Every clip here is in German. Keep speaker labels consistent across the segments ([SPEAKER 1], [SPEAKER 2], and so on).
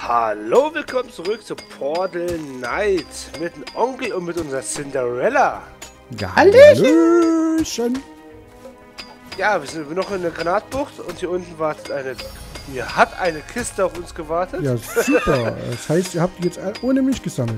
[SPEAKER 1] Hallo, willkommen zurück zu Portal Knight mit dem Onkel und mit unserer Cinderella.
[SPEAKER 2] Ja, Hallöchen!
[SPEAKER 1] Ja, wir sind noch in der Granatbucht und hier unten wartet hat eine Kiste auf uns gewartet.
[SPEAKER 2] Ja, super. Das heißt, ihr habt die jetzt ohne mich gesammelt.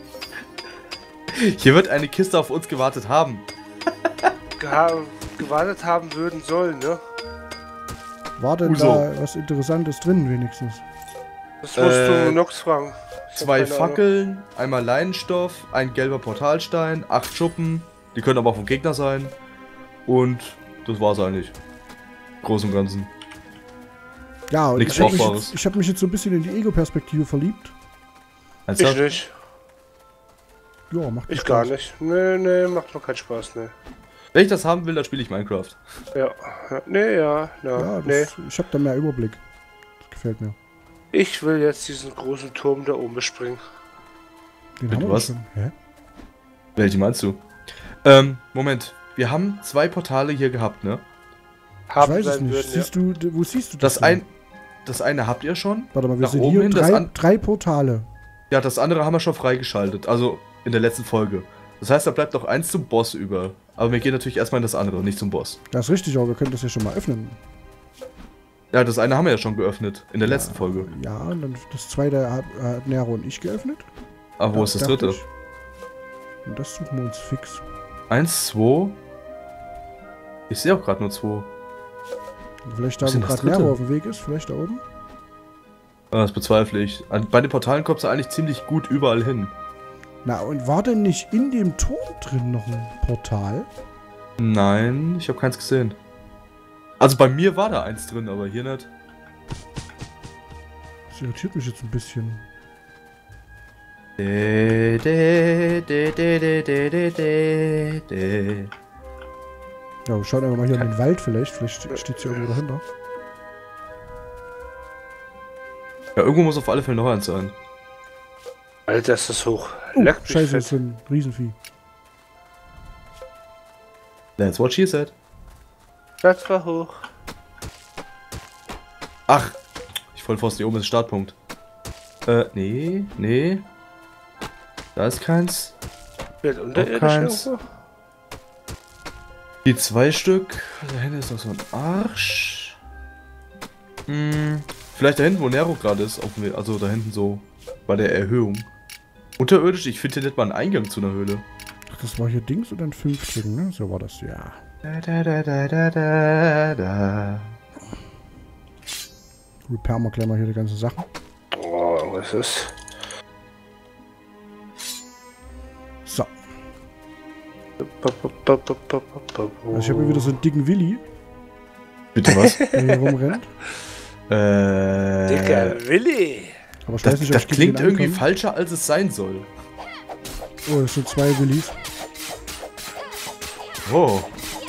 [SPEAKER 3] Hier wird eine Kiste auf uns gewartet haben.
[SPEAKER 1] Gewartet haben würden sollen, ne?
[SPEAKER 2] War denn da was Interessantes drin wenigstens?
[SPEAKER 1] Das musst du Nox fragen.
[SPEAKER 3] 2 Fackeln, einmal Leinenstoff, ein gelber Portalstein, 8 Schuppen, die können aber auch vom Gegner sein. Und das war's eigentlich. Groß und Ganzen.
[SPEAKER 2] Ja, und
[SPEAKER 3] Nichts
[SPEAKER 2] ich hab mich jetzt so ein bisschen in die Ego-Perspektive verliebt.
[SPEAKER 1] Ich nicht.
[SPEAKER 2] Ja, macht
[SPEAKER 1] Ich gar nicht. Nee, macht mir keinen Spaß, ne.
[SPEAKER 3] Wenn ich das haben will, dann spiele ich Minecraft.
[SPEAKER 1] Ja.
[SPEAKER 2] Ich hab da mehr Überblick. Das gefällt mir.
[SPEAKER 1] Ich will jetzt diesen großen Turm da oben bespringen.
[SPEAKER 2] Den
[SPEAKER 3] Bitte
[SPEAKER 2] haben wir
[SPEAKER 3] was?
[SPEAKER 2] schon. Hä?
[SPEAKER 3] Welche meinst du? Moment. Wir haben 2 Portale hier gehabt, ne?
[SPEAKER 2] Ich weiß es nicht. Wo siehst du das?
[SPEAKER 3] Das eine habt ihr schon.
[SPEAKER 2] Warte mal, wir
[SPEAKER 3] Nach
[SPEAKER 2] sehen
[SPEAKER 3] oben
[SPEAKER 2] hier
[SPEAKER 3] hin,
[SPEAKER 2] drei Portale.
[SPEAKER 3] Ja, das andere haben wir schon freigeschaltet. Also in der letzten Folge. Das heißt, da bleibt noch eins zum Boss über. Aber wir gehen natürlich erstmal in das andere, nicht zum Boss.
[SPEAKER 2] Das ist richtig, aber wir können das ja schon mal öffnen.
[SPEAKER 3] Ja, das eine haben wir ja schon geöffnet. In der letzten Folge.
[SPEAKER 2] Ja, und dann das zweite hat Nero und ich geöffnet.
[SPEAKER 3] Aber wo ist das dritte?
[SPEAKER 2] Und das suchen wir uns fix.
[SPEAKER 3] 1, 2. Ich sehe auch gerade nur 2.
[SPEAKER 2] Vielleicht da, wo gerade Nero auf dem Weg ist, vielleicht da oben.
[SPEAKER 3] Das bezweifle ich. Bei den Portalen kommst du eigentlich ziemlich gut überall hin.
[SPEAKER 2] Na, und war denn nicht in dem Turm drin noch ein Portal?
[SPEAKER 3] Nein, ich habe keins gesehen. Also bei mir war da eins drin, aber hier nicht.
[SPEAKER 2] Das irritiert mich jetzt ein bisschen. Ja, wir schauen einfach mal hier in den Wald vielleicht. Vielleicht steht hier irgendwo dahinter.
[SPEAKER 3] Ja, irgendwo muss auf alle Fälle noch eins sein.
[SPEAKER 1] Alter, ist das hoch.
[SPEAKER 2] Scheiße, das ist ein Riesenvieh.
[SPEAKER 3] That's what she said.
[SPEAKER 1] Das war hoch.
[SPEAKER 3] Ach, ich wollte fast hier oben ist der Startpunkt. Nee. Da ist keins.
[SPEAKER 1] Wird unterirdisch irgendwo?
[SPEAKER 3] Die 2 Stück. Da hinten ist noch so ein Arsch. Vielleicht da hinten, wo Nero gerade ist. Also da hinten so bei der Erhöhung. Unterirdisch, ich finde hier nicht mal einen Eingang zu einer Höhle.
[SPEAKER 2] Ach, das war hier Dings oder ein 5 ne? So war das, ja. Repairen wir gleich mal hier die ganzen Sachen.
[SPEAKER 1] Oh, was ist?
[SPEAKER 2] So. Also ich habe hier wieder so einen dicken Willi.
[SPEAKER 3] Bitte was?
[SPEAKER 2] Der hier rumrennt.
[SPEAKER 1] Dicker Willi.
[SPEAKER 2] Aber ich weiß nicht, ob
[SPEAKER 3] das
[SPEAKER 2] ich
[SPEAKER 3] klingt irgendwie falscher, als es sein soll.
[SPEAKER 2] Oh, das sind 2 Willis.
[SPEAKER 3] Oh.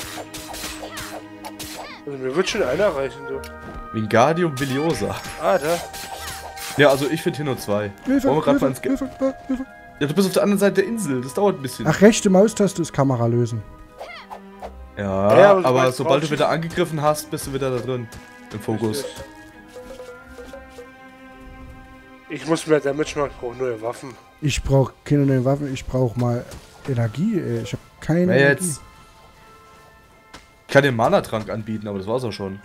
[SPEAKER 1] Also mir wird schon einer reichen, du.
[SPEAKER 3] Wingardium Leviosa.
[SPEAKER 1] Ah, da.
[SPEAKER 3] Ja, also ich finde hier nur 2.
[SPEAKER 2] Hilfe.
[SPEAKER 3] Ja, du bist auf der anderen Seite der Insel. Das dauert ein bisschen.
[SPEAKER 2] Ach, rechte Maustaste ist Kamera lösen.
[SPEAKER 3] Ja, aber sobald du wieder angegriffen hast, bist du wieder da drin. Im Fokus.
[SPEAKER 1] Ich muss mir damit schon mal, ich brauche neue Waffen.
[SPEAKER 2] Ich brauche keine neuen Waffen, ich brauche mal Energie, ey. Ich habe keine Energie.
[SPEAKER 3] Jetzt. Ich kann dir einen Mana-Trank anbieten, aber das war's auch schon.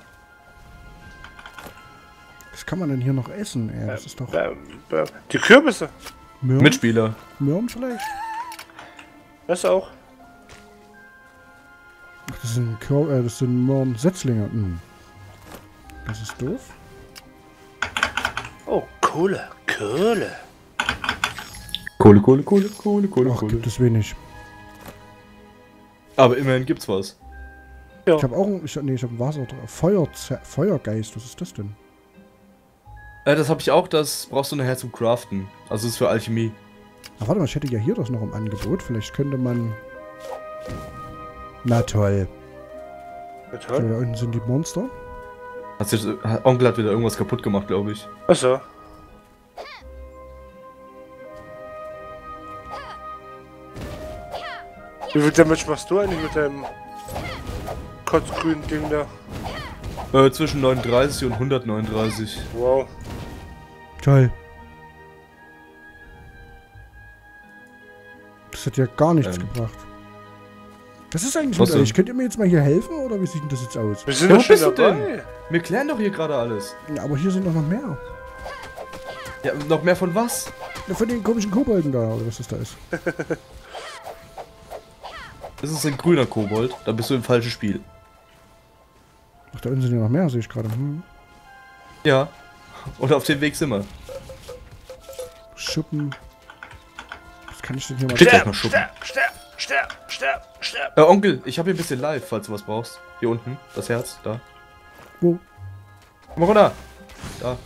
[SPEAKER 2] Was kann man denn hier noch essen, ey? Das ist doch...
[SPEAKER 1] Die Kürbisse.
[SPEAKER 2] Möhren?
[SPEAKER 3] Mitspieler.
[SPEAKER 2] Möhren vielleicht?
[SPEAKER 1] Das auch.
[SPEAKER 2] Ach, das sind Möhren-Setzlinge. Das ist doof.
[SPEAKER 1] Oh, Kohle.
[SPEAKER 2] Ach, gibt es wenig.
[SPEAKER 3] Aber immerhin gibt's was.
[SPEAKER 1] Ja.
[SPEAKER 2] Ich habe auch ich hab ein Wasser... Feuergeist, was ist das denn?
[SPEAKER 3] Das habe ich auch, das brauchst du nachher zum Craften. Also ist für Alchemie.
[SPEAKER 2] Ach, warte mal, ich hätte ja hier das noch im Angebot. Vielleicht könnte man... Na toll. So, da unten sind die Monster.
[SPEAKER 3] Onkel hat wieder irgendwas kaputt gemacht, glaube ich.
[SPEAKER 1] Achso. Wie viel Damage machst du eigentlich mit deinem kotzgrünen Ding da?
[SPEAKER 3] Zwischen 39 und 139.
[SPEAKER 1] Wow.
[SPEAKER 2] Toll. Das hat ja gar nichts
[SPEAKER 3] Ähm.
[SPEAKER 2] gebracht. Das ist eigentlich
[SPEAKER 3] Was
[SPEAKER 2] mit
[SPEAKER 3] denn?
[SPEAKER 2] euch. Könnt ihr mir jetzt mal hier helfen oder wie sieht denn das jetzt aus?
[SPEAKER 1] Wir sind
[SPEAKER 3] Ja,
[SPEAKER 1] doch
[SPEAKER 3] wo
[SPEAKER 1] schon
[SPEAKER 3] bist du denn?
[SPEAKER 1] dabei.
[SPEAKER 3] Wir klären doch hier gerade alles.
[SPEAKER 2] Ja, aber hier sind doch noch mehr.
[SPEAKER 3] Ja, noch mehr von was?
[SPEAKER 2] Ja, von den komischen Kobolden da, oder was das da ist.
[SPEAKER 3] Das ist ein grüner Kobold. Da bist du im falschen Spiel.
[SPEAKER 2] Ach, da unten sind ja noch mehr, sehe ich gerade.
[SPEAKER 3] Ja. Und auf dem Weg sind wir.
[SPEAKER 2] Schuppen. Was kann ich denn hier mal...
[SPEAKER 3] Bitte.
[SPEAKER 1] Sterb,
[SPEAKER 3] mal schuppen.
[SPEAKER 1] sterb.
[SPEAKER 3] Onkel, ich habe hier ein bisschen live, falls du was brauchst. Hier unten, das Herz, da.
[SPEAKER 2] Wo?
[SPEAKER 3] Komm mal runter. Da.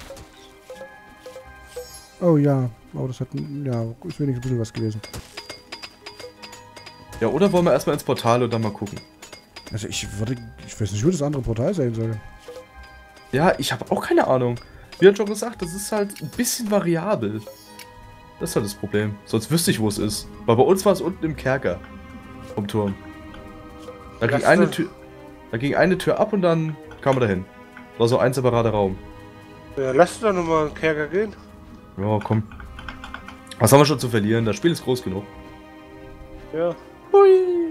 [SPEAKER 2] Oh ja. Oh, das hat... Ja, ist wenigstens ein bisschen was gewesen.
[SPEAKER 3] Ja, oder wollen wir erstmal ins Portal und dann mal gucken?
[SPEAKER 2] Also ich weiß nicht, wo das andere Portal sein soll.
[SPEAKER 3] Ja, ich habe auch keine Ahnung. Wie hat schon gesagt, das ist halt ein bisschen variabel. Das ist halt das Problem. Sonst wüsste ich, wo es ist. Weil bei uns war es unten im Kerker. Vom Turm. Da ging eine Tür ab und dann kam man dahin. War so ein separater Raum.
[SPEAKER 1] Ja, lass doch nochmal in den Kerker gehen.
[SPEAKER 3] Ja, komm. Was haben wir schon zu verlieren? Das Spiel ist groß genug.
[SPEAKER 1] Ja.
[SPEAKER 3] Hui.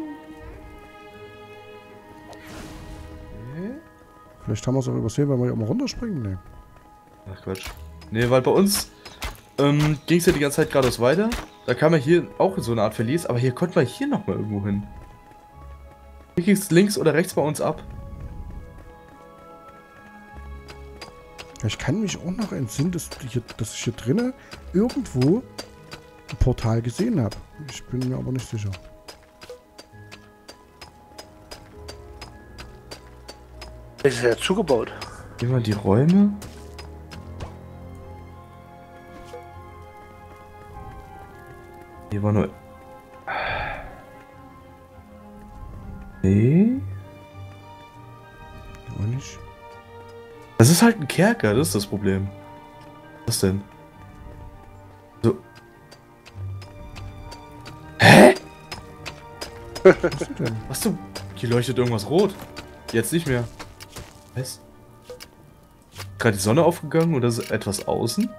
[SPEAKER 2] Vielleicht haben wir es auch übersehen, weil wir hier immer runterspringen. Nee.
[SPEAKER 3] Ach Quatsch. Nee, weil bei uns ging es ja die ganze Zeit geradeaus weiter. Da kam er hier auch in so eine Art Verlies, aber hier konnten wir hier nochmal irgendwo hin. Hier ging es links oder rechts bei uns ab.
[SPEAKER 2] Ja, ich kann mich auch noch entsinnen, dass ich hier drinnen irgendwo ein Portal gesehen habe. Ich bin mir aber nicht sicher.
[SPEAKER 1] Ist ja zugebaut.
[SPEAKER 3] Gehen wir in die Räume. Hier war nur... Nee.
[SPEAKER 2] Auch nicht.
[SPEAKER 3] Das ist halt ein Kerker, das ist das Problem. Was denn? So. Hä?
[SPEAKER 2] Was ist denn?
[SPEAKER 3] Was du? Hier leuchtet irgendwas rot. Jetzt nicht mehr. Was? Gerade die Sonne aufgegangen oder ist etwas außen?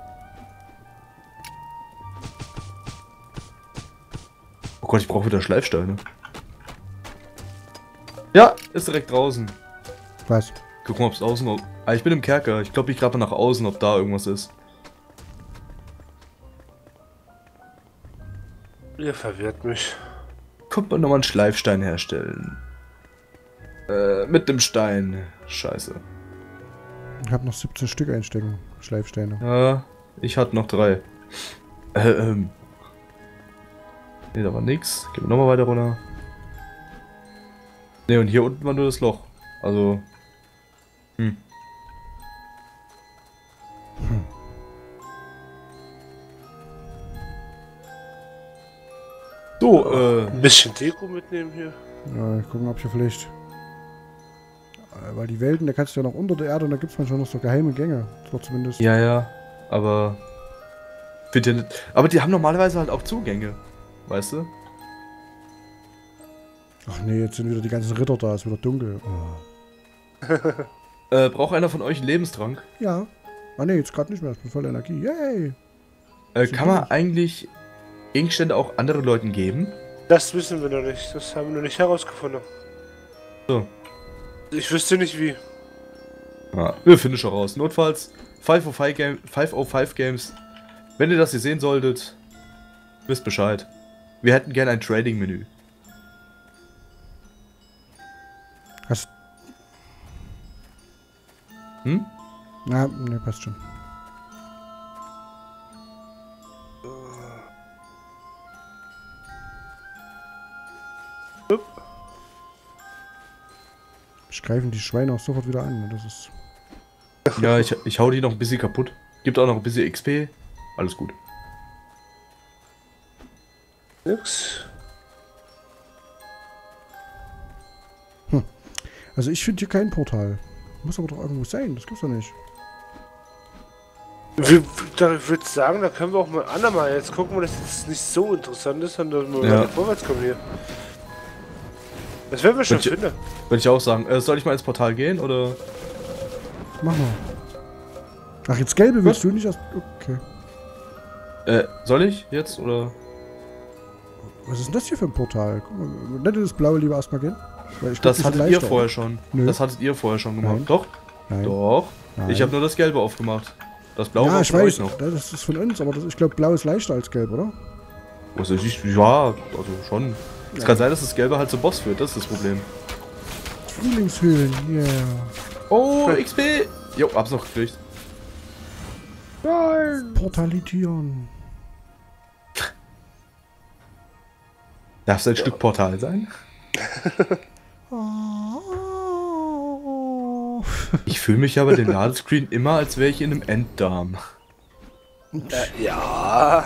[SPEAKER 3] Oh Gott, ich brauche wieder Schleifsteine. Ja, ist direkt draußen.
[SPEAKER 2] Was?
[SPEAKER 3] Guck mal, ob es außen... Ah, ich bin im Kerker. Ich glaube, ich gerade mal nach außen, ob da irgendwas ist.
[SPEAKER 1] Ihr verwirrt mich.
[SPEAKER 3] Kommt man nochmal einen Schleifstein herstellen. Mit dem Stein. Scheiße.
[SPEAKER 2] Ich habe noch 17 Stück einstecken. Schleifsteine.
[SPEAKER 3] Ja, ich hatte noch 3. Ne, da war nix. Gehen wir nochmal weiter runter. Ne, und hier unten war nur das Loch. Also... So,
[SPEAKER 1] Ein bisschen Deko mitnehmen hier.
[SPEAKER 2] Ja, gucken, ob hier vielleicht... Weil die Welten, da kannst du ja noch unter der Erde und da gibt es manchmal noch so geheime Gänge. Das war zumindest...
[SPEAKER 3] Ja, ja, aber... Bitte nicht. Aber die haben normalerweise halt auch Zugänge. Weißt du?
[SPEAKER 2] Ach nee, jetzt sind wieder die ganzen Ritter da, ist wieder dunkel. Oh.
[SPEAKER 3] Braucht einer von euch einen Lebenstrank?
[SPEAKER 2] Ja. Ah nee, jetzt gerade nicht mehr, ich bin voll Energie. Yay!
[SPEAKER 3] Kann man eigentlich Gegenstände auch anderen Leuten geben?
[SPEAKER 1] Das wissen wir noch nicht. Das haben wir noch nicht herausgefunden.
[SPEAKER 3] So.
[SPEAKER 1] Ich wüsste nicht wie.
[SPEAKER 3] Ja, wir finden schon raus. Notfalls 505 Games. Wenn ihr das hier sehen solltet, wisst Bescheid. Wir hätten gerne ein Trading-Menü.
[SPEAKER 2] Hast...
[SPEAKER 3] Hm?
[SPEAKER 2] Na, ne, passt schon. Ich greifen die Schweine auch sofort wieder an. Das ist...
[SPEAKER 3] Ja, ich hau die noch ein bisschen kaputt. Gibt auch noch ein bisschen XP. Alles gut.
[SPEAKER 1] Nix.
[SPEAKER 2] Also ich finde hier kein Portal. Muss aber doch irgendwo sein, das gibt's doch nicht.
[SPEAKER 1] Ich würde sagen, da können wir auch mal andermal jetzt gucken, dass das nicht so interessant ist, sondern wir
[SPEAKER 3] Ja.
[SPEAKER 1] weiter vorwärts kommen hier. Das werden wir schon
[SPEAKER 3] Welche-
[SPEAKER 1] finden.
[SPEAKER 3] Würde ich auch sagen. Soll ich mal ins Portal gehen oder?
[SPEAKER 2] Mach mal. Ach, jetzt gelbe willst du nicht erst... Okay.
[SPEAKER 3] Soll ich jetzt oder?
[SPEAKER 2] Was ist denn das hier für ein Portal? Guck mal, nicht das blaue lieber erstmal gehen? Weil ich glaub,
[SPEAKER 3] Das
[SPEAKER 2] die sind
[SPEAKER 3] hattet ihr
[SPEAKER 2] leichter,
[SPEAKER 3] vorher
[SPEAKER 2] oder?
[SPEAKER 3] schon.
[SPEAKER 2] Nö.
[SPEAKER 3] Das hattet ihr vorher schon gemacht.
[SPEAKER 2] Nein.
[SPEAKER 3] Doch?
[SPEAKER 2] Nein.
[SPEAKER 3] Doch.
[SPEAKER 2] Nein.
[SPEAKER 3] Ich habe nur das Gelbe aufgemacht. Das Blaue
[SPEAKER 2] Ja,
[SPEAKER 3] war
[SPEAKER 2] ich
[SPEAKER 3] von euch
[SPEAKER 2] weiß,
[SPEAKER 3] noch.
[SPEAKER 2] das ist von uns, aber das, ich glaube, blau ist leichter als gelb, oder?
[SPEAKER 3] Was weiß ich? Ja, also schon. Es kann sein, dass das Gelbe halt zum Boss führt, das ist das Problem.
[SPEAKER 2] Frühlingshöhlen, yeah.
[SPEAKER 3] Oh, XP! Jo, hab's noch gekriegt.
[SPEAKER 1] Nein!
[SPEAKER 2] Portalitieren.
[SPEAKER 3] Darf es ein Stück Portal sein? Ich fühle mich ja bei den Ladescreen immer, als wäre ich in einem Enddarm.
[SPEAKER 1] Ja.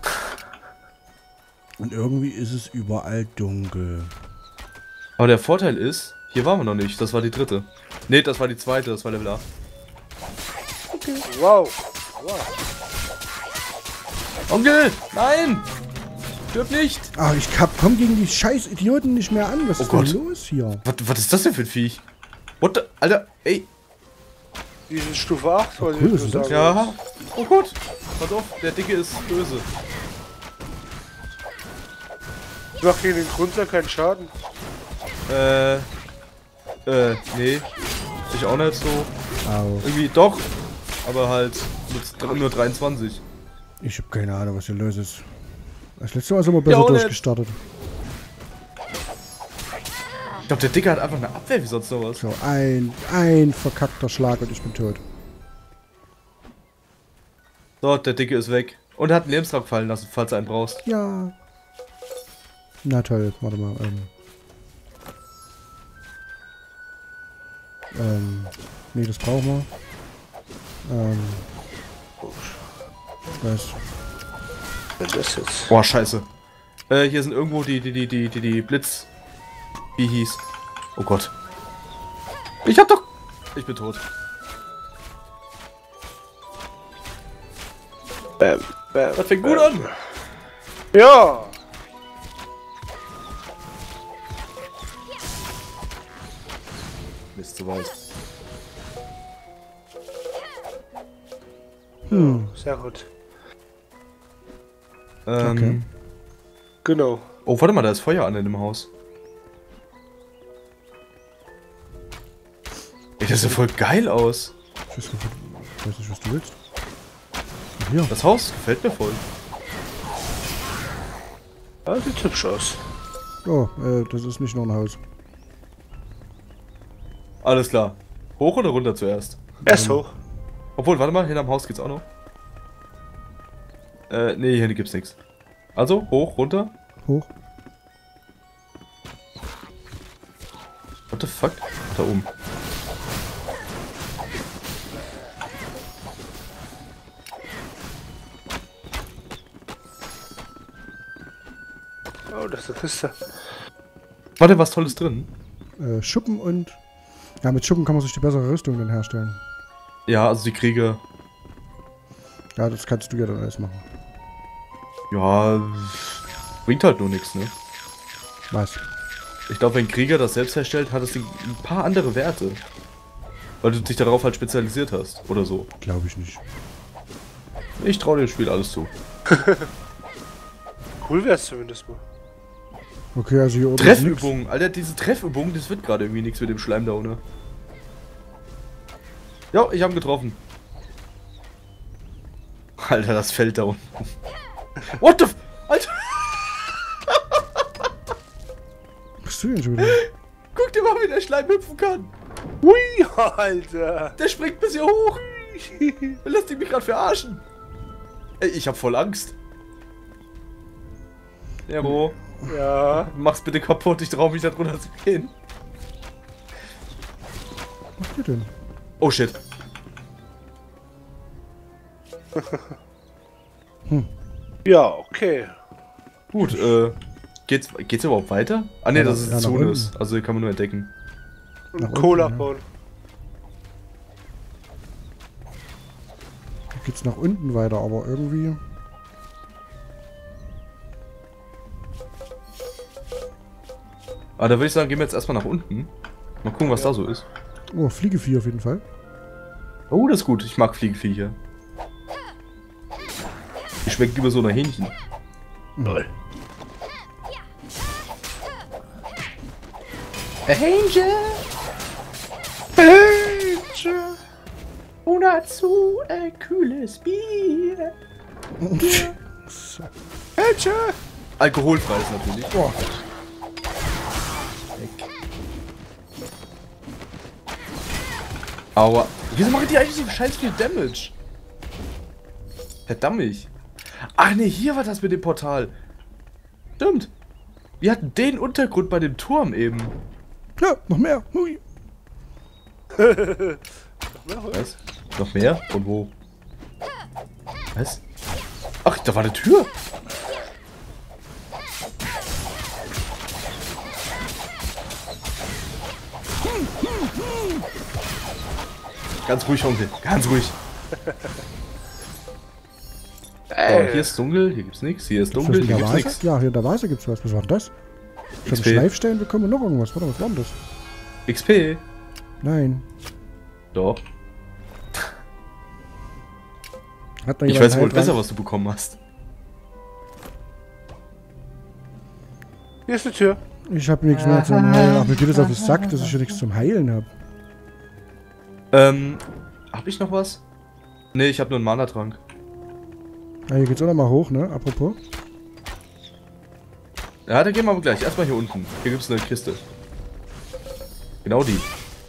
[SPEAKER 2] Und irgendwie ist es überall dunkel.
[SPEAKER 3] Aber der Vorteil ist, hier waren wir noch nicht, das war die dritte. Ne, das war die zweite, das war Level 8.
[SPEAKER 1] Wow. Wow.
[SPEAKER 3] Onkel! Nein! Stirb nicht!
[SPEAKER 2] Ah, ich komm gegen die scheiß Idioten nicht mehr an. Was
[SPEAKER 3] Oh
[SPEAKER 2] ist
[SPEAKER 3] Gott.
[SPEAKER 2] denn los hier?
[SPEAKER 3] Was ist das denn für ein Viech? What the... Alter, ey!
[SPEAKER 1] Die ist Stufe 8, wollte
[SPEAKER 2] cool,
[SPEAKER 1] ich
[SPEAKER 2] was
[SPEAKER 1] nur
[SPEAKER 2] ist das?
[SPEAKER 1] sagen.
[SPEAKER 3] Ja. Oh Gott! Pass auf, der Dicke ist böse.
[SPEAKER 1] Ich mach gegen den Grunzer keinen Schaden.
[SPEAKER 3] Nee. Ich auch nicht so.
[SPEAKER 2] Au.
[SPEAKER 3] Irgendwie doch. Aber halt mit nur 23.
[SPEAKER 2] Ich hab keine Ahnung, was hier los ist. Das letzte Mal sind wir besser
[SPEAKER 3] Ja, auch nicht.
[SPEAKER 2] durchgestartet.
[SPEAKER 3] Ich glaube, der Dicke hat einfach eine Abwehr wie sonst noch was.
[SPEAKER 2] So, ein verkackter Schlag und ich bin tot.
[SPEAKER 3] So, der Dicke ist weg. Und er hat einen Lebenstrag fallen lassen, falls du einen brauchst.
[SPEAKER 2] Ja. Na toll, warte mal. Nee, das brauchen wir. Was?
[SPEAKER 1] Wenn das jetzt.
[SPEAKER 3] Boah, scheiße. Hier sind irgendwo die Blitz... Wie hieß? Oh Gott. Ich hab doch... Ich bin tot.
[SPEAKER 1] Bam, bam,
[SPEAKER 3] Das fängt gut an.
[SPEAKER 1] Ja.
[SPEAKER 3] Mist, zu weit.
[SPEAKER 1] Sehr gut.
[SPEAKER 2] Okay.
[SPEAKER 1] Genau.
[SPEAKER 3] Oh, warte mal, da ist Feuer an in dem Haus. Ey, das sieht voll geil aus.
[SPEAKER 2] Ich weiß nicht, was du willst. Hier.
[SPEAKER 3] Das Haus gefällt mir voll.
[SPEAKER 1] Ja, sieht hübsch aus.
[SPEAKER 2] Oh, das ist nicht nur ein Haus.
[SPEAKER 3] Alles klar. Hoch oder runter zuerst?
[SPEAKER 1] Erst hoch.
[SPEAKER 3] Obwohl, warte mal, hinterm Haus geht's auch noch. Nee, hier gibt's nichts. Also, hoch, runter.
[SPEAKER 2] Hoch.
[SPEAKER 3] What the fuck? Da oben.
[SPEAKER 1] Oh, das ist eine Kiste.
[SPEAKER 3] War denn was Tolles drin?
[SPEAKER 2] Schuppen und... Ja, mit Schuppen kann man sich die bessere Rüstung dann herstellen.
[SPEAKER 3] Ja, also die Krieger.
[SPEAKER 2] Ja, das kannst du ja dann alles machen.
[SPEAKER 3] Ja, bringt halt nur nichts, ne?
[SPEAKER 2] Was?
[SPEAKER 3] Ich glaube, wenn ein Krieger das selbst herstellt, hat es ein paar andere Werte. Weil du dich darauf halt spezialisiert hast, oder so.
[SPEAKER 2] Glaube ich nicht.
[SPEAKER 3] Ich traue dem Spiel alles zu.
[SPEAKER 1] Cool wär's zumindest mal.
[SPEAKER 2] Okay, also hier oben ist nix.
[SPEAKER 3] Treffübungen, Alter, diese Treffübungen, das wird gerade irgendwie nichts mit dem Schleim da ohne. Ja, ich habe ihn getroffen. Alter, das fällt da unten. What the f... Alter,
[SPEAKER 2] Was bist du denn schon wieder?
[SPEAKER 3] guck dir mal, wie der Schleim hüpfen kann.
[SPEAKER 1] Hui, Alter.
[SPEAKER 3] Der springt bis hier hoch. Lass dich mich gerade verarschen. Ey, ich hab voll Angst. Ja, Mo,
[SPEAKER 1] Ja.
[SPEAKER 3] mach's bitte kaputt, ich trau mich da drunter zu gehen.
[SPEAKER 2] Was macht ihr denn?
[SPEAKER 3] Oh shit.
[SPEAKER 1] Ja, okay.
[SPEAKER 3] Gut, geht's überhaupt weiter? Ah ne,
[SPEAKER 2] Ja,
[SPEAKER 3] das ist
[SPEAKER 2] ja, nach
[SPEAKER 3] Zone
[SPEAKER 2] unten.
[SPEAKER 3] ist. Also hier kann man nur entdecken.
[SPEAKER 1] Und
[SPEAKER 2] Nach
[SPEAKER 1] Cola
[SPEAKER 2] unten, ja.
[SPEAKER 1] bauen.
[SPEAKER 2] Da geht's nach unten weiter, aber irgendwie...
[SPEAKER 3] Ah, da würde ich sagen, gehen wir jetzt erstmal nach unten. Mal gucken, was da so ist.
[SPEAKER 2] Oh, Fliegevieh auf jeden Fall.
[SPEAKER 3] Oh, das ist gut. Ich mag Fliegeviecher. Die schmeckt lieber so nach Hähnchen.
[SPEAKER 1] Lol.
[SPEAKER 3] Angel!
[SPEAKER 1] Angel!
[SPEAKER 3] Und dazu ein kühles Bier.
[SPEAKER 1] Angel!
[SPEAKER 3] Alkoholfreies natürlich.
[SPEAKER 2] Boah.
[SPEAKER 3] Aua. Wieso machen die eigentlich so scheiß viel Damage? Verdammt. Ach nee, hier war das mit dem Portal. Stimmt. Wir hatten den Untergrund bei dem Turm eben.
[SPEAKER 2] Ja, noch mehr. Hui.
[SPEAKER 3] Was? Noch mehr? Und wo? Was? Ach, da war eine Tür. Ganz ruhig, Onkel. Ganz ruhig. Oh, hier ist dunkel, hier gibt's nichts. Hier ist
[SPEAKER 2] Ist das
[SPEAKER 3] dunkel,
[SPEAKER 2] in
[SPEAKER 3] hier
[SPEAKER 2] der
[SPEAKER 3] gibt's
[SPEAKER 2] Vase?
[SPEAKER 3] nichts.
[SPEAKER 2] Ja, hier in der Vase gibt's was. Was war denn das? Ich habe
[SPEAKER 3] XP.
[SPEAKER 2] einen Schleifstein bekommen und noch irgendwas. Warte, was war denn das?
[SPEAKER 3] XP?
[SPEAKER 2] Nein.
[SPEAKER 3] Doch.
[SPEAKER 2] Hat noch
[SPEAKER 3] Ich
[SPEAKER 2] jemand
[SPEAKER 3] weiß wohl
[SPEAKER 2] einen
[SPEAKER 3] besser,
[SPEAKER 2] Heiltrank?
[SPEAKER 3] was du bekommen hast.
[SPEAKER 1] Hier ist eine Tür.
[SPEAKER 2] Ich habe nichts mehr zum Heilen. Ach, mir geht es auf den Sack, dass ich ja nichts zum Heilen habe.
[SPEAKER 3] Hab ich noch was? Nee, ich habe nur einen Mana-Trank.
[SPEAKER 2] Ah, hier geht's auch noch mal hoch, ne? Apropos.
[SPEAKER 3] Ja, da gehen wir aber gleich. Erstmal hier unten. Hier gibt's eine Kiste. Genau die.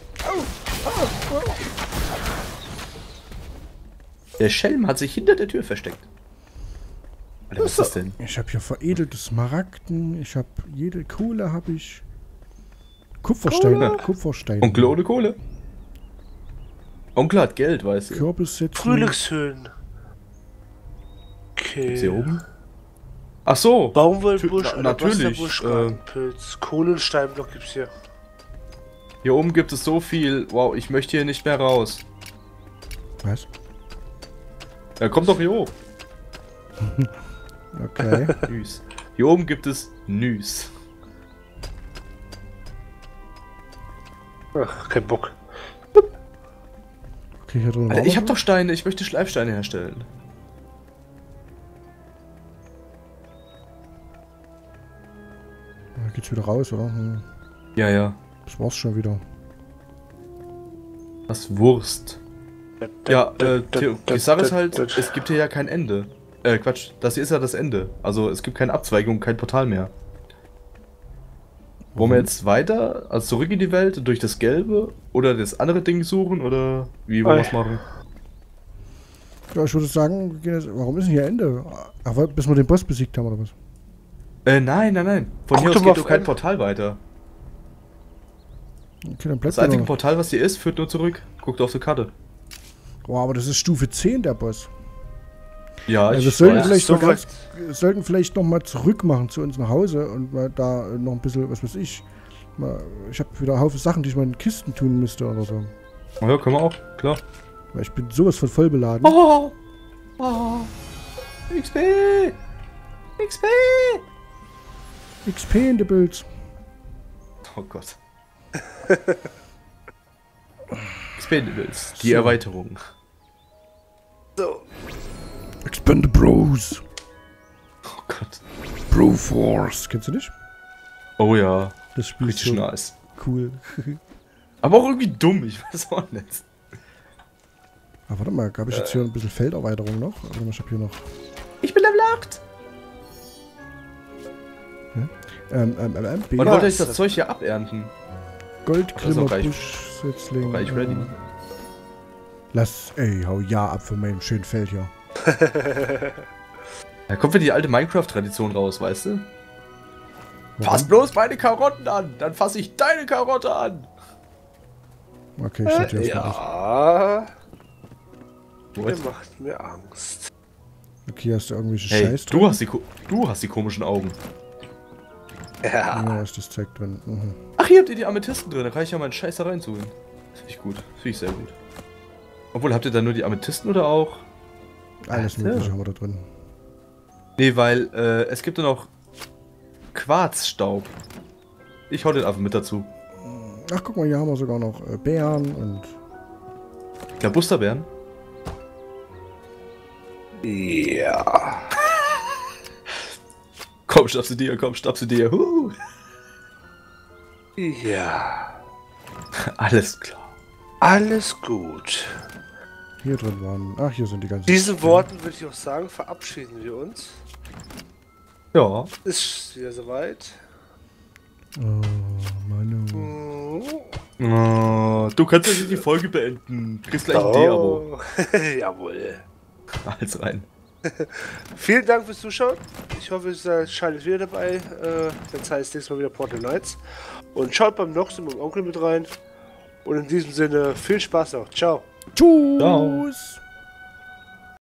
[SPEAKER 3] Der Schelm hat sich hinter der Tür versteckt. Alter, was ist das denn?
[SPEAKER 2] Ich habe hier veredelte Smaragden. Ich habe jede Kohle habe ich. Kupfersteine.
[SPEAKER 3] Kohle.
[SPEAKER 2] Kupfersteine.
[SPEAKER 3] Onkel ohne Kohle. Onkel hat Geld, weißt du.
[SPEAKER 2] Kürbissätze.
[SPEAKER 1] Frühlingshöhen. Okay.
[SPEAKER 3] Ist hier oben? Ach so.
[SPEAKER 1] Baumwollbusch,
[SPEAKER 3] Na- natürlich,
[SPEAKER 1] Alabasterbusch, Gartenpilz, Kohlensteinblock gibt's hier.
[SPEAKER 3] Hier oben gibt es so viel. Wow, ich möchte hier nicht mehr raus.
[SPEAKER 2] Was?
[SPEAKER 3] Ja, komm doch hier hoch.
[SPEAKER 2] Okay.
[SPEAKER 3] Nüs. Hier oben gibt es Nüs.
[SPEAKER 1] Ach, kein Bock.
[SPEAKER 2] Okay, hier drin.
[SPEAKER 3] Alter, ich hab doch Steine. Ich möchte Schleifsteine herstellen.
[SPEAKER 2] Da geht's wieder raus, oder? Hm.
[SPEAKER 3] Ja, ja.
[SPEAKER 2] Das war's schon wieder.
[SPEAKER 3] Was Wurst. Ja, die Sache ist halt, es gibt hier ja kein Ende. Quatsch, das hier ist ja das Ende. Also es gibt keine Abzweigung, kein Portal mehr. Wollen wir jetzt weiter, also zurück in die Welt, durch das Gelbe oder das andere Ding suchen oder wie wollen wir es machen?
[SPEAKER 2] Ja, ich würde sagen, wir gehen jetzt, warum ist denn hier Ende? Ach, weil- bis wir den Boss besiegt haben, oder was?
[SPEAKER 3] Nein, nein, nein. Von
[SPEAKER 1] Guck
[SPEAKER 3] hier
[SPEAKER 1] doch
[SPEAKER 3] aus
[SPEAKER 1] mal
[SPEAKER 3] geht doch
[SPEAKER 1] auf
[SPEAKER 3] kein
[SPEAKER 1] Ende.
[SPEAKER 3] Portal weiter.
[SPEAKER 2] Okay, dann bleibt
[SPEAKER 3] Das
[SPEAKER 2] er
[SPEAKER 3] einzige
[SPEAKER 2] noch.
[SPEAKER 3] Portal, was hier ist, führt nur zurück. Guckt auf die Karte.
[SPEAKER 2] Boah, aber das ist Stufe 10, der Boss.
[SPEAKER 3] Ja,
[SPEAKER 2] Also wir
[SPEAKER 3] ich
[SPEAKER 2] sollten
[SPEAKER 3] weiß.
[SPEAKER 2] vielleicht,
[SPEAKER 1] so
[SPEAKER 2] mal ganz, sollten vielleicht noch mal zurück machen zu uns nach Hause und mal da noch ein bisschen, was weiß ich. Mal, ich habe wieder einen Haufen Sachen, die ich mal in Kisten tun müsste oder so.
[SPEAKER 3] Ja, können wir auch, klar.
[SPEAKER 2] Weil ich bin sowas von voll beladen.
[SPEAKER 3] Oh! Oh! XP! XP!
[SPEAKER 2] XP in the Builds.
[SPEAKER 3] Oh Gott. Expendables, die
[SPEAKER 2] So.
[SPEAKER 3] Erweiterung.
[SPEAKER 1] So.
[SPEAKER 2] Expendables.
[SPEAKER 3] Oh Gott.
[SPEAKER 2] Bro Force. Kennst du nicht?
[SPEAKER 3] Oh ja,
[SPEAKER 2] Das Spiel ist
[SPEAKER 3] richtig
[SPEAKER 2] so
[SPEAKER 3] nice.
[SPEAKER 2] cool.
[SPEAKER 3] Aber auch irgendwie dumm, ich weiß auch nicht.
[SPEAKER 2] Ah, warte mal, habe ich jetzt hier ein bisschen Felderweiterung noch? Warte mal, ich habe hier noch
[SPEAKER 3] Ich bin Level 8! Wann
[SPEAKER 2] B.
[SPEAKER 3] wollte ich das Zeug hier abernten?
[SPEAKER 2] Goldglimmerbusch, Setzling.
[SPEAKER 3] Reich ready.
[SPEAKER 2] Lass, ey, hau ja ab von meinem schönen Feld hier.
[SPEAKER 3] Da kommt wieder die alte Minecraft-Tradition raus, weißt du?
[SPEAKER 2] Warum?
[SPEAKER 3] Fass bloß meine Karotten an, dann fasse ich deine Karotte an!
[SPEAKER 2] Okay, ich sag dir erst mal
[SPEAKER 1] Ja. Ihr
[SPEAKER 3] What?
[SPEAKER 1] macht mir Angst.
[SPEAKER 2] nicht. Okay, hast du irgendwelche
[SPEAKER 3] Hey,
[SPEAKER 2] Scheiß
[SPEAKER 3] du hast die komischen Augen.
[SPEAKER 1] Ja.
[SPEAKER 2] Ja, da ist das Zeug drin. Mhm.
[SPEAKER 3] Ach, hier habt ihr die Amethysten drin, da kann ich ja meinen Scheiß da reinzuholen. Finde ich gut, finde ich sehr gut. Obwohl, habt ihr da nur die Amethysten oder auch?
[SPEAKER 2] Alles
[SPEAKER 3] Alter.
[SPEAKER 2] Mögliche haben wir da drin.
[SPEAKER 3] Nee, weil es gibt ja noch Quarzstaub. Ich hau den einfach mit dazu.
[SPEAKER 2] Ach, guck mal, hier haben wir sogar noch Bären und...
[SPEAKER 3] Klabusterbeeren?
[SPEAKER 1] Ja.
[SPEAKER 3] Komm, schnapp sie dir, komm, schnapp sie dir.
[SPEAKER 1] Ja.
[SPEAKER 3] Alles klar.
[SPEAKER 1] Alles gut.
[SPEAKER 2] Hier drin waren. Ach, hier sind die ganzen.
[SPEAKER 1] Diesen Worten würde ich auch sagen, verabschieden wir uns.
[SPEAKER 3] Ja.
[SPEAKER 1] Ist wieder soweit.
[SPEAKER 2] Oh, Manu.
[SPEAKER 3] Oh, du kannst ja nicht die Folge beenden. Du kriegst gleich ein D-Abo.
[SPEAKER 1] Jawohl.
[SPEAKER 3] Alles rein.
[SPEAKER 1] Vielen Dank fürs Zuschauen. Ich hoffe, ihr schaltet wieder dabei. Das heißt, nächstes Mal wieder Portal Knights. Und schaut beim Nox und beim Onkel mit rein. Und in diesem Sinne, viel Spaß noch. Ciao.
[SPEAKER 2] Tschüss.